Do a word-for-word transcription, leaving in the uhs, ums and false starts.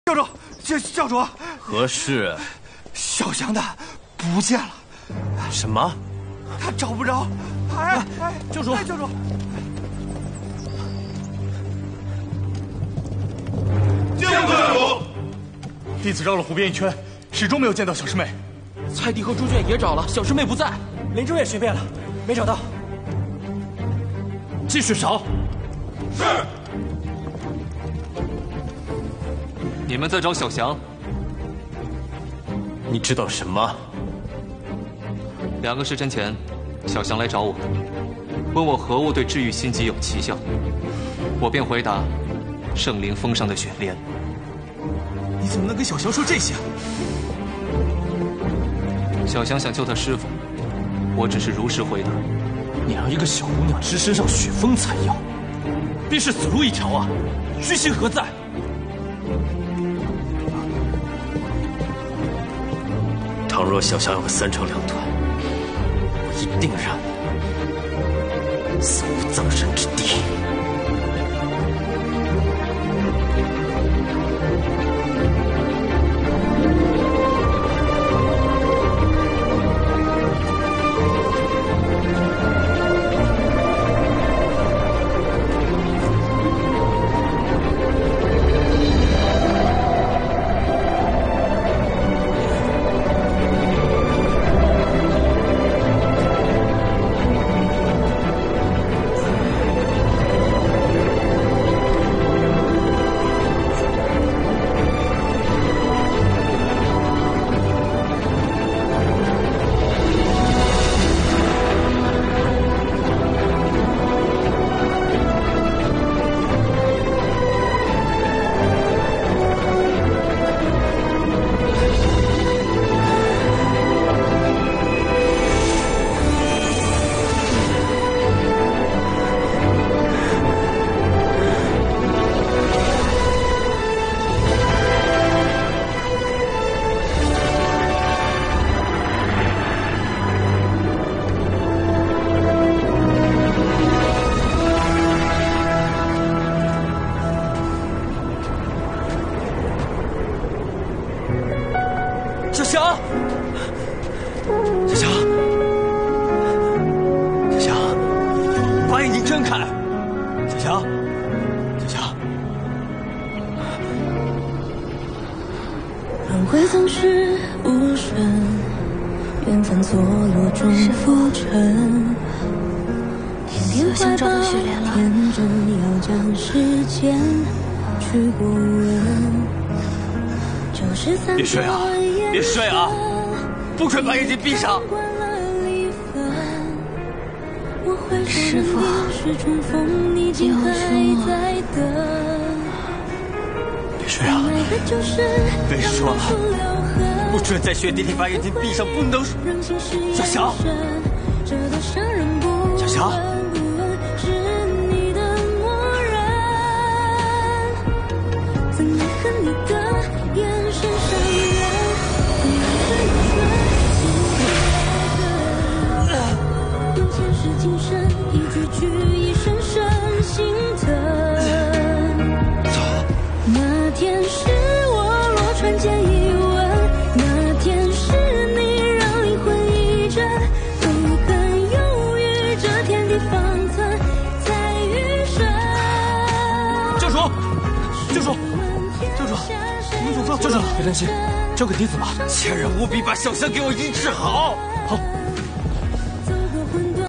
教主，教教主， 何事？ 小祥的不见了。 什么？ 他找不着。哎哎， 教主， 哎，教主。 见过教主。 弟子绕了湖边一圈，始终没有见到小师妹。 菜地和猪圈也找了，小师妹不在。 林中也寻遍了，没找到。 继续找。 是。 你们在找小祥？ 你知道什么？ 两个时辰前，小祥来找我，问我何物对治愈心疾有奇效，我便回答：圣灵峰上的雪莲。 你怎么能跟小祥说这些？ 小祥想救他师傅，我只是如实回答。 你让一个小姑娘吃身上雪峰采药，便是死路一条啊！居心何在？ 倘若小祥有个三长两短，我一定让你死无葬身之地。 别睡啊！别睡啊！不准把眼睛闭上！ 师父，你好凶啊！ 别睡啊！别说了，不准在雪地里把眼睛闭上，不能说。小祥，小祥。 教主，别担心，交给弟子吧。 千人务必把小祥给我医治好。 好。